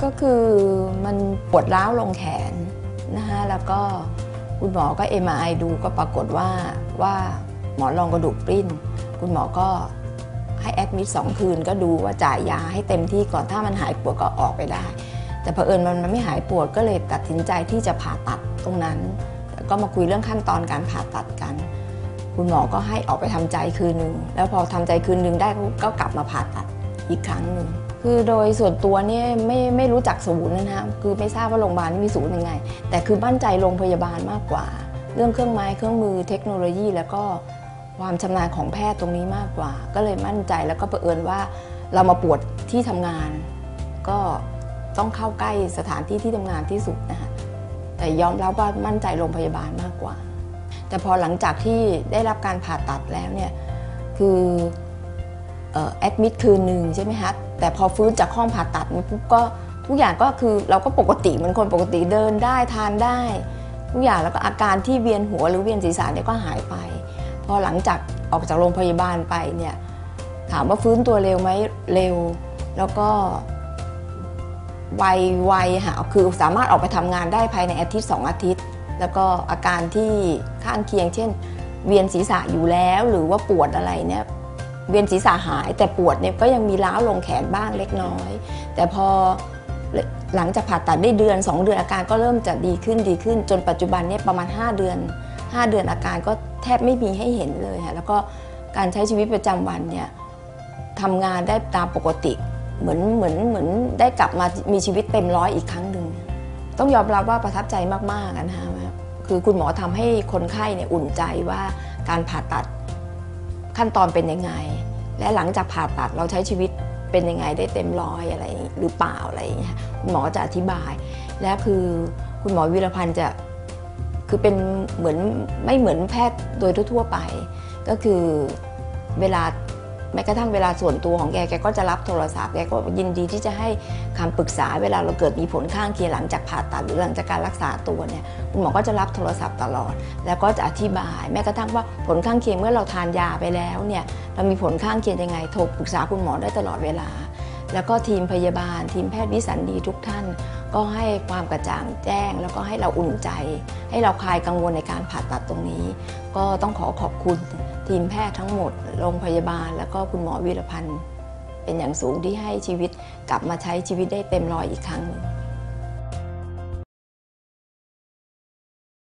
ก็คือมันปวดร้าวลงแขนนะคะแล้วก็คุณหมอก็ MRI ดูก็ปรากฏว่าหมอนรองกระดูกปริ้นคุณหมอก็ให้แอดมิด2 คืนก็ดูว่าจ่ายยาให้เต็มที่ก่อนถ้ามันหายปวดก็ออกไปได้แต่เผอิญมันไม่หายปวดก็เลยตัดสินใจที่จะผ่าตัดตรงนั้นก็มาคุยเรื่องขั้นตอนการผ่าตัดกันคุณหมอก็ให้ออกไปทำใจคืนนึงแล้วพอทำใจคืนนึงได้ก็กลับมาผ่าตัดอีกครั้งหนึ่งคือโดยส่วนตัวเนี่ยไม่รู้จักศูนย์นะฮะคือไม่ทราบว่าโรงพยาบาลนี่มีศูนย์ยังไงแต่คือมั่นใจโรงพยาบาลมากกว่าเรื่องเครื่องไม้เครื่องมือเทคโนโลยีแล้วก็ความชำนาญของแพทย์ตรงนี้มากกว่าก็เลยมั่นใจแล้วก็เผอิญว่าเรามาปวดที่ทำงานก็ต้องเข้าใกล้สถานที่ที่ทำงานที่สุดนะคะแต่ยอมรับว่ามั่นใจโรงพยาบาลมากกว่าแต่พอหลังจากที่ได้รับการผ่าตัดแล้วเนี่ยคือแอดมิดคืนนึงใช่ไหมคะแต่พอฟื้นจากห้องผ่าตัดนี่ปุ๊บก็ทุกอย่างก็คือเราก็ปกติเหมือนคนปกติเดินได้ทานได้ทุกอย่างแล้วก็อาการที่เวียนหัวหรือเวียนศีรษะเนี่ยก็หายไปพอหลังจากออกจากโรงพยาบาลไปเนี่ยถามว่าฟื้นตัวเร็วไหมเร็วแล้วก็ไวค่ะคือสามารถออกไปทำงานได้ภายในอาทิตย์2 อาทิตย์แล้วก็อาการที่ข้างเคียงเช่นเวียนศีรษะอยู่แล้วหรือว่าปวดอะไรเนี่ยเวียนศีรษะหายแต่ปวดเนี่ยก็ยังมีร้าวลงแขนบ้างเล็กน้อยแต่พอหลังจากผ่าตัดได้เดือน2 เดือนอาการก็เริ่มจะดีขึ้นจนปัจจุบันเนี่ยประมาณ5 เดือนอาการก็แทบไม่มีให้เห็นเลยค่ะแล้วก็การใช้ชีวิตประจำวันเนี่ยทำงานได้ตามปกติเหมือนได้กลับมามีชีวิตเต็มร้อยอีกครั้งหนึ่งต้องยอมรับว่าประทับใจมากๆนะคะคือคุณหมอทำให้คนไข้เนี่ยอุ่นใจว่าการผ่าตัดขั้นตอนเป็นยังไงและหลังจากผ่าตัดเราใช้ชีวิตเป็นยังไงได้เต็มร้อยอะไรหรือเปล่าอะไรอย่างเงี้ยคุณหมอจะอธิบายและคือคุณหมอวีรพันธ์จะคือเป็นไม่เหมือนแพทย์โดยทั่วไปก็คือเวลาแม้กระทั่งเวลาส่วนตัวของแกก็จะรับโทรศัพท์แกก็ยินดีที่จะให้คำปรึกษาเวลาเราเกิดมีผลข้างเคียงหลังจากผ่าตัดหรือหลังจากการรักษาตัวเนี่ยคุณหมอก็จะรับโทรศัพท์ตลอดแล้วก็จะอธิบายแม้กระทั่งว่าผลข้างเคียงเมื่อเราทานยาไปแล้วเนี่ยเรามีผลข้างเคียงยังไงโทรปรึกษาคุณหมอได้ตลอดเวลาแล้วก็ทีมพยาบาลทีมแพทย์วิสัญญีทุกท่านก็ให้ความกระจ่างแจ้งแล้วก็ให้เราอุ่นใจให้เราคลายกังวลในการผ่าตัดตรงนี้ก็ต้องขอบคุณทีมแพทย์ทั้งหมดโรงพยาบาลแล้วก็คุณหมอวีรพันธ์เป็นอย่างสูงที่ให้ชีวิตกลับมาใช้ชีวิตได้เต็มร้อยอีกครั้งหนึ่ง